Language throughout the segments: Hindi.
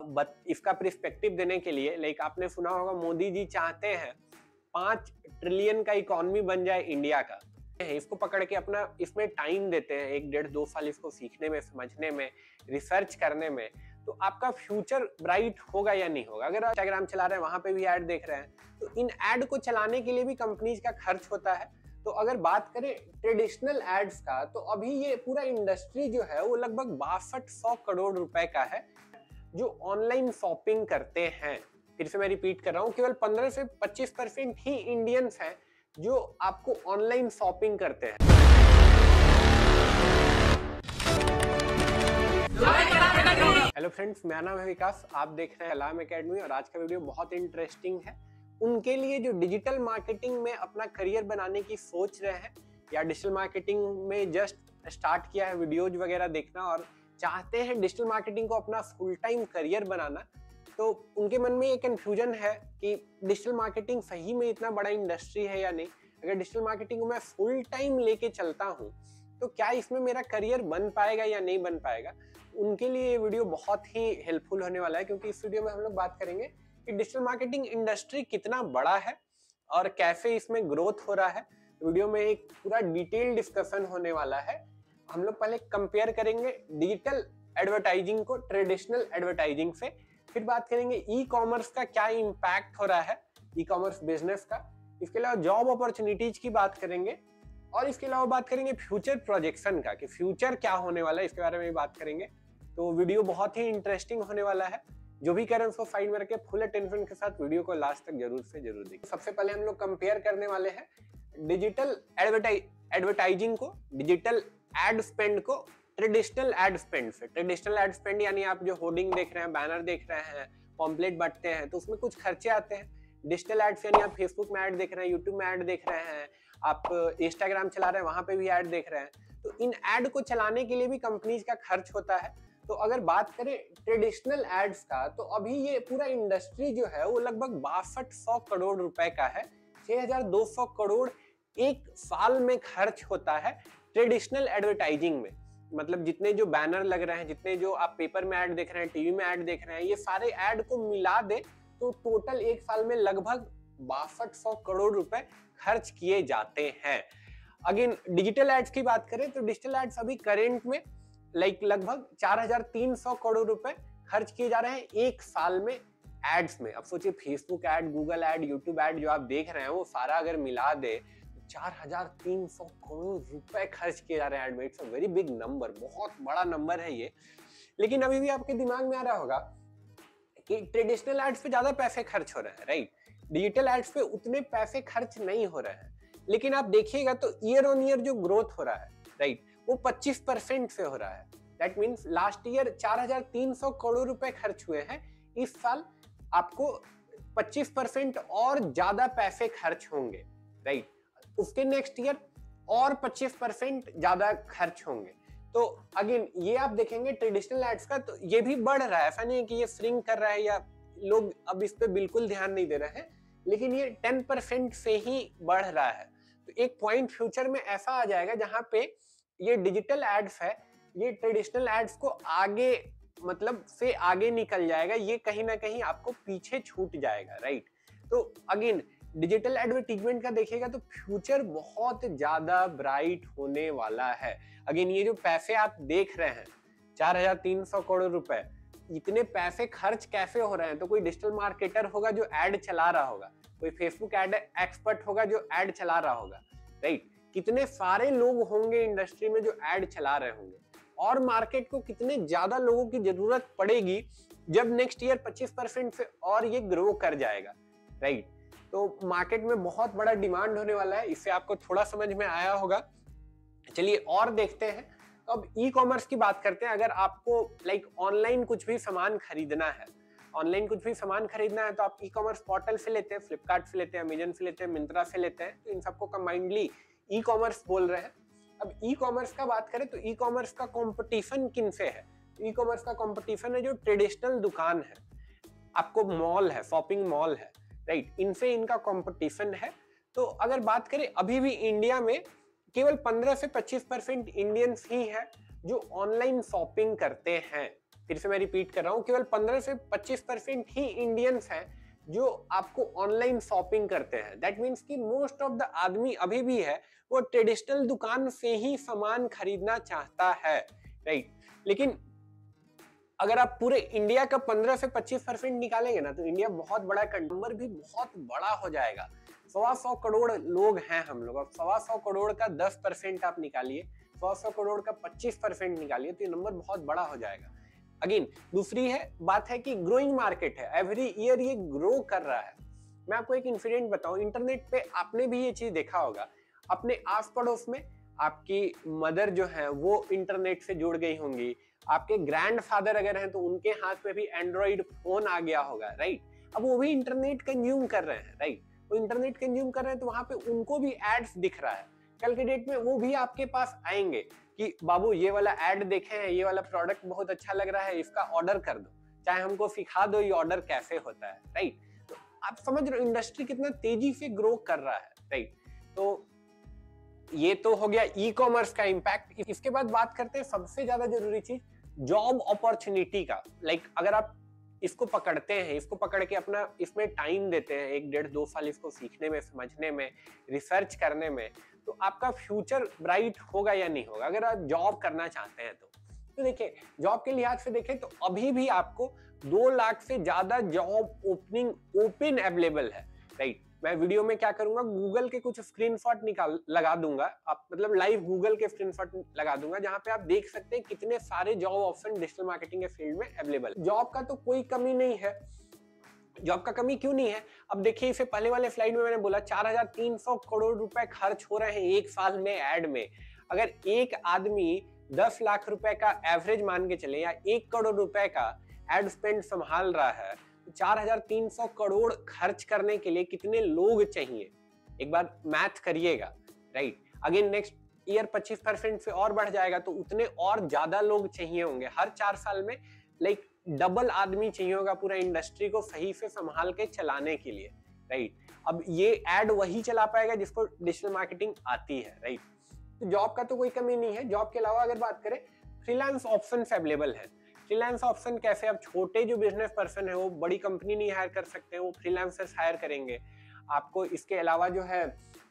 इसका पर्सपेक्टिव देने के लिए लाइक आपने सुना होगा मोदी जी चाहते हैं 5 ट्रिलियन का इकोनॉमी बन जाए इंडिया का। इसको पकड़ के अपना इसमें टाइम देते हैं 1-1.5-2 साल इसको सीखने में, समझने में, रिसर्च करने में, तो आपका फ्यूचर ब्राइट होगा या नहीं होगा। अगर आप इंस्टाग्राम चला रहे हैं वहां पे भी ऐड देख रहे हैं तो इन ऐड को चलाने के लिए भी कंपनीज का खर्च होता है। तो अगर बात करें ट्रेडिशनल एड्स का तो अभी ये पूरा इंडस्ट्री जो है वो लगभग 6200 करोड़ रुपए का है जो ऑनलाइन शॉपिंग करते हैं। फिर से मैं रिपीट कर रहा हूँ, केवल 15 से 25% ही इंडियंस हैं जो आपको ऑनलाइन शॉपिंग करते हैं। हेलो फ्रेंड्स, मेरा नाम है विकास, आप देख रहे हैं अलार्म एकेडमी और आज का वीडियो बहुत इंटरेस्टिंग है उनके लिए जो डिजिटल मार्केटिंग में अपना करियर बनाने की सोच रहे हैं या डिजिटल मार्केटिंग में जस्ट स्टार्ट किया है वीडियोज वगैरह देखना और चाहते हैं डिजिटल मार्केटिंग को अपना फुल टाइम करियर बनाना। तो उनके मन में ये कंफ्यूजन है कि डिजिटल मार्केटिंग सही में इतना बड़ा इंडस्ट्री है या नहीं। अगर डिजिटल मार्केटिंग को मैं फुल टाइम लेके चलता हूँ तो क्या इसमें मेरा करियर बन पाएगा या नहीं बन पाएगा। उनके लिए ये वीडियो बहुत ही हेल्पफुल होने वाला है क्योंकि इस वीडियो में हम लोग बात करेंगे कि डिजिटल मार्केटिंग इंडस्ट्री कितना बड़ा है और कैसे इसमें ग्रोथ हो रहा है। वीडियो में एक पूरा डिटेल डिस्कशन होने वाला है। हम लोग पहले कंपेयर करेंगे डिजिटल एडवर्टाइजिंग को ट्रेडिशनल एडवर्टाइजिंग से, फिर बात करेंगे ई कॉमर्स का क्या इम्पैक्ट हो रहा है ई कॉमर्स बिजनेस का, इसके अलावा जॉब अपॉर्चुनिटीज की बात करेंगे और इसके अलावा बात करेंगे फ्यूचर प्रोजेक्शन का कि फ्यूचर क्या होने वाला है, इसके बारे में बात करेंगे। तो वीडियो बहुत ही इंटरेस्टिंग होने वाला है। जो भी करें उसको साइड में रखे फुल अटेंशन के साथ वीडियो को लास्ट तक जरूर से जरूर देखिए। सबसे पहले हम लोग कंपेयर करने वाले हैं डिजिटल एडवर्टाइजिंग को, डिजिटल एड स्पेंड को ट्रेडिशनल एड स्पेंड से। ट्रेडिशनल एड स्पेंड यानी आप जो होर्डिंग देख रहे हैं, बैनर देख रहे हैं, पॉम्पलेट बांटते हैं तो उसमें कुछ खर्चे आते हैं। डिजिटल एड्स यानी आप फेसबुक में ऐड देख रहे हैं, यूट्यूब में ऐड देख रहे हैं, आप इंस्टाग्राम चला रहे हैं वहां पे भी ऐड देख रहे हैं, तो इन ऐड को चलाने के लिए भी कंपनीज का खर्च होता है। तो अगर बात करें ट्रेडिशनल एड्स का तो अभी ये पूरा इंडस्ट्री जो है वो लगभग 6200 करोड़ रुपए का है। 6200 करोड़ एक साल में खर्च होता है ट्रेडिशनल एडवर्टाइजिंग में। मतलब जितने जो बैनर लग रहे हैं, जितने जो आप पेपर में ऐड देख रहे हैं, टीवी में ऐड देख रहे हैं, ये सारे ऐड को मिला दे तो टोटल एक साल में लगभग 6200 करोड़ रुपए खर्च किए जाते हैं। अगेन डिजिटल एड्स की बात करें तो डिजिटल एड्स अभी करेंट में लगभग 4300 करोड़ रुपए खर्च किए जा रहे हैं एक साल में एड्स में। अब सोचिए Facebook ad, Google ad, YouTube ad जो आप देख रहे हैं वो सारा अगर मिला दे 4300 करोड़ रुपए खर्च किए जा रहे हैं एड में। It's a very big number, बहुत बड़ा नंबर है ये। लेकिन अभी भी आपके दिमाग में आ रहा होगा कि ट्रेडिशनल एड्स पे ज्यादा पैसे खर्च हो रहे हैं, राइट? डिजिटल एड्स पे उतने पैसे खर्च नहीं हो रहे हैं। लेकिन आप देखिएगा तो ईयर ऑन ईयर जो ग्रोथ हो रहा है, राइट, वो 25% से हो रहा है। That means last year 4300 crore रुपए खर्च हुए हैं, इस साल आपको 25% और ज्यादा पैसे खर्च होंगे, राइट? उसके नेक्स्ट ईयर और 25% ज्यादा खर्च होंगे। तो अगेन ये आप देखेंगे ट्रेडिशनल एड्स का तो ये भी बढ़ रहा है, ऐसा नहीं है कि ये श्रिंक कर रहा है या लोग अब इस पे बिल्कुल ध्यान नहीं दे रहे हैं, लेकिन ये 10% से ही बढ़ रहा है। तो एक पॉइंट फ्यूचर में ऐसा आ जाएगा जहां पे ये डिजिटल एड्स है, ये ट्रेडिशनल एड्स को आगे मतलब से आगे निकल जाएगा, ये कहीं ना कहीं आपको पीछे छूट जाएगा, राइट? तो अगेन डिजिटल एडवर्टीजमेंट का देखिएगा तो फ्यूचर बहुत ज्यादा ब्राइट होने वाला है। अगेन ये जो पैसे आप देख रहे हैं 4300 करोड़ रुपए, इतने पैसे खर्च कैसे हो रहे हैं? तो कोई डिजिटल मार्केटर होगा जो एड चला रहा होगा, कोई फेसबुक एड एक्सपर्ट होगा जो एड चला रहा होगा, राइट? कितने सारे लोग होंगे इंडस्ट्री में जो एड चला रहे होंगे और मार्केट को कितने ज्यादा लोगों की जरूरत पड़ेगी जब नेक्स्ट ईयर 25% से और ये ग्रो कर जाएगा, राइट? तो मार्केट में बहुत बड़ा डिमांड होने वाला है, इससे आपको थोड़ा समझ में आया होगा। चलिए और देखते हैं। तो अब ई कॉमर्स की बात करते हैं। अगर आपको ऑनलाइन कुछ भी सामान खरीदना है, तो आप ई कॉमर्स पोर्टल से लेते हैं, फ्लिपकार्ट से लेते हैं, अमेजन से लेते हैं, मिंत्रा से लेते हैं, तो इन सबको कंबाइंडली ई कॉमर्स बोल रहे हैं। अब ई कॉमर्स का बात करें तो ई कॉमर्स का कंपटीशन किन से है? ई कॉमर्स का कंपटीशन है जो ट्रेडिशनल दुकान है, आपको मॉल है, शॉपिंग मॉल है, राइट, इनसे इनका कंपटीशन है। तो अगर बात करें अभी भी इंडिया में केवल 15 से 25% इंडियंस ही है जो ऑनलाइन शॉपिंग करते हैं, फिर से मैं रिपीट कर रहा हूँ, केवल 15 से 25% ही इंडियंस हैं जो आपको ऑनलाइन शॉपिंग करते हैं। दैट मीन्स कि मोस्ट ऑफ द आदमी अभी भी है वो ट्रेडिशनल दुकान से ही सामान खरीदना चाहता है, राइट। लेकिन अगर आप पूरे इंडिया का 15 से 25% निकालेंगे ना, तो इंडिया बहुत बड़ा, नंबर भी बहुत बड़ा हो जाएगा। 125 करोड़ लोग हैं हम लोग। अब 125 करोड़ का 10% आप निकालिए, 125 करोड़ का 25% निकालिए, तो ये नंबर बहुत बड़ा हो जाएगा। अगेन दूसरी बात है कि ग्रोइंग मार्केट है, एवरी ईयर ये ग्रो कर रहा है। मैं आपको एक इंसिडेंट बताऊं, इंटरनेट पे आपने भी ये चीज देखा होगा, अपने आस पड़ोस में आपकी मदर जो है वो इंटरनेट से जुड़ गई होंगी, आपके ग्रैंडफादर अगर हैं तो उनके हाथ में भी एंड्रॉइड फोन आ गया होगा, राइट। अब वो भी इंटरनेट कंज्यूम कर रहे हैं, राइट। वो इंटरनेट कंज्यूम कर रहे हैं तो वहां पे उनको भी एड्स दिख रहा है। कल के डेट में वो भी आपके पास आएंगे कि बाबू ये वाला एड देखे हैं, ये वाला प्रोडक्ट बहुत अच्छा लग रहा है, इसका ऑर्डर कर दो, चाहे हमको सिखा दो ये ऑर्डर कैसे होता है, राइट। तो आप समझ रहे हो इंडस्ट्री कितना तेजी से ग्रो कर रहा है, राइट। तो ये तो हो गया ई कॉमर्स का इम्पैक्ट। इसके बाद बात करते हैं सबसे ज्यादा जरूरी चीज, जॉब अपॉर्चुनिटी का। लाइक अगर आप इसको पकड़ते हैं, इसको पकड़ के अपना इसमें टाइम देते हैं 1-1.5-2 साल इसको सीखने में, समझने में, रिसर्च करने में, तो आपका फ्यूचर ब्राइट होगा या नहीं होगा अगर आप जॉब करना चाहते हैं तो देखिए जॉब के लिहाज से देखें तो अभी भी आपको 2 लाख से ज्यादा जॉब ओपन अवेलेबल है, राइट। मैं वीडियो में क्या करूंगा, गूगल के कुछ स्क्रीनशॉट लगा दूंगा, आप मतलब लाइव गूगल के स्क्रीनशॉट लगा दूंगा जहां पे आप देख सकते हैं कितने सारे जॉब ऑप्शन डिजिटल मार्केटिंग के फील्ड में अवेलेबल। जॉब का तो कोई कमी नहीं है। जॉब का कमी क्यों नहीं है? अब देखिए इसे पहले वाले स्लाइड में मैंने बोला 4300 करोड़ रुपए खर्च हो रहे हैं एक साल में एड में। अगर एक आदमी 10 लाख रुपए का एवरेज मान के चले या 1 करोड़ रुपए का एड स्पेंड संभाल रहा है, 4300 करोड़ खर्च करने के लिए कितने लोग चाहिए? एक बार मैथ करिएगा, राइट। अगेन नेक्स्ट ईयर 25% से और बढ़ जाएगा तो उतने और ज्यादा लोग चाहिए होंगे। हर 4 साल में लाइक डबल आदमी चाहिए होगा पूरा इंडस्ट्री को सही से संभाल के चलाने के लिए, राइट। अब ये एड वही चला पाएगा जिसको डिजिटल मार्केटिंग आती है, राइट। तो जॉब का तो कोई कमी नहीं है। जॉब के अलावा अगर बात करें, फ्रीलांस ऑप्शन अवेलेबल है। फ्रीलांस ऑप्शन कैसे? अब छोटे जो बिजनेस पर्सन है वो बड़ी कंपनी नहीं हायर कर सकते, वो फ्रीलांसर्स हायर करेंगे आपको। इसके अलावा जो है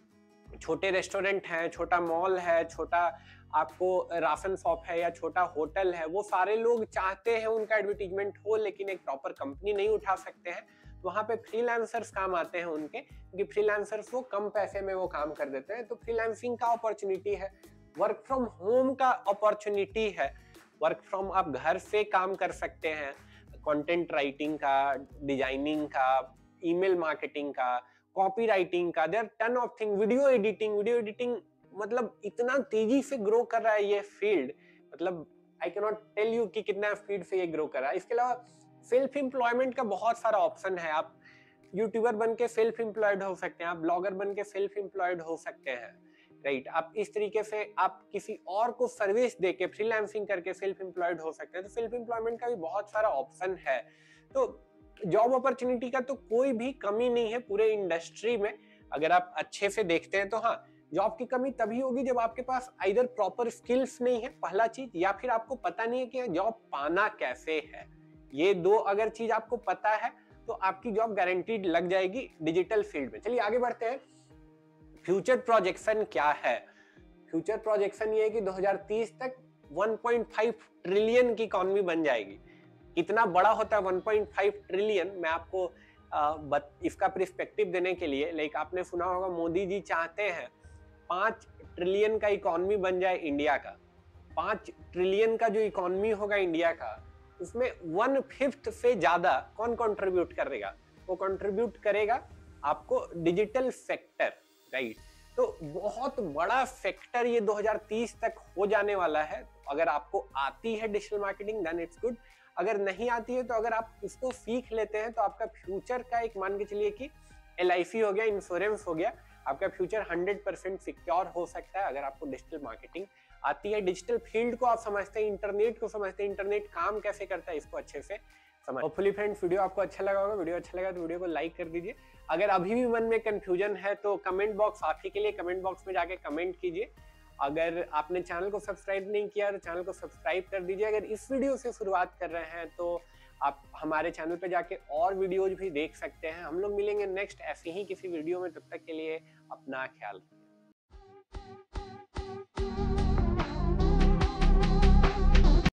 छोटे रेस्टोरेंट हैं, छोटा मॉल है, छोटा आपको राशन शॉप है या छोटा होटल है, वो सारे लोग चाहते हैं उनका एडवर्टीजमेंट हो, लेकिन एक प्रॉपर कंपनी नहीं उठा सकते हैं, तो वहां पे फ्रीलांसर्स काम आते हैं उनके, क्योंकि फ्रीलांसर्स वो कम पैसे में वो काम कर देते हैं। तो फ्रीलांसिंग का अपॉर्चुनिटी है, वर्क फ्रॉम होम का अपॉर्चुनिटी है, वर्क फ्रॉम आप घर से काम कर सकते हैं, कंटेंट राइटिंग का, डिजाइनिंग का, ईमेल मार्केटिंग का, कॉपी राइटिंग का, there ton of thing, video editing मतलब इतना तेजी से ग्रो कर रहा है ये फील्ड, मतलब I can not tell you कि कितना स्पीड से ये ग्रो कर रहा है। इसके अलावा सेल्फ एम्प्लॉयमेंट का बहुत सारा ऑप्शन है। आप यूट्यूबर बन के सेल्फ एम्प्लॉयड हो सकते हैं, आप ब्लॉगर बन के सेल्फ एम्प्लॉयड हो सकते हैं, राइट। आप इस तरीके से आप किसी और को सर्विस देके फ्रीलांसिंग करके सेल्फ एम्प्लॉयड हो सकते हैं। तो सेल्फ एम्प्लॉयमेंट का भी बहुत सारा ऑप्शन है। तो जॉब अपॉर्चुनिटी का तो कोई भी कमी नहीं है पूरे इंडस्ट्री में। अगर आप अच्छे से देखते हैं तो हाँ, जॉब की कमी तभी होगी जब आपके पास आइदर प्रॉपर स्किल्स नहीं है, पहला चीज, या फिर आपको पता नहीं है कि जॉब पाना कैसे है। ये दो अगर चीज आपको पता है तो आपकी जॉब गारंटीड लग जाएगी डिजिटल फील्ड में। चलिए आगे बढ़ते हैं। फ्यूचर प्रोजेक्शन क्या है? फ्यूचर प्रोजेक्शन ये है कि 2030 तक 1.5 ट्रिलियन की इकोनॉमी बन जाएगी। कितना बड़ा होता है 1.5 ट्रिलियन? मैं आपको इसका पर्सपेक्टिव देने के लिए, लाइक आपने सुना होगा मोदी जी चाहते हैं 5 ट्रिलियन का इकोनॉमी बन जाए इंडिया का। 5 ट्रिलियन का जो इकोनॉमी होगा इंडिया का, उसमें 1/5 से ज्यादा कौन कंट्रीब्यूट करेगा? वो कंट्रीब्यूट करेगा आपको डिजिटल सेक्टर, राइट। तो बहुत बड़ा सेक्टर ये 2030 तक हो जाने वाला है। अगर आपको आती है digital marketing then it's good, अगर नहीं आती है तो अगर आप इसको सीख लेते हैं तो आपका फ्यूचर का एक मान के चलिए कि LIC हो गया, इंश्योरेंस हो गया, आपका फ्यूचर 100% सिक्योर हो सकता है अगर आपको डिजिटल मार्केटिंग आती है। डिजिटल फील्ड को आप समझते हैं, इंटरनेट को समझते हैं, इंटरनेट काम कैसे करता है इसको अच्छे से समझ। होपफुली फ्रेंड्स वीडियो आपको अच्छा लगा होगा। वीडियो अच्छा लगा तो वीडियो को लाइक कर दीजिए। अगर अभी भी मन में कंफ्यूजन है तो कमेंट बॉक्स आप ही के लिए, कमेंट बॉक्स में जाके कमेंट कीजिए। अगर आपने चैनल को सब्सक्राइब नहीं किया तो चैनल को सब्सक्राइब कर दीजिए। अगर इस वीडियो से शुरुआत कर रहे हैं तो आप हमारे चैनल पे जाके और वीडियोज भी देख सकते हैं। हम लोग मिलेंगे नेक्स्ट ऐसी ही किसी वीडियो में, तब तक के लिए अपना ख्याल रखिए।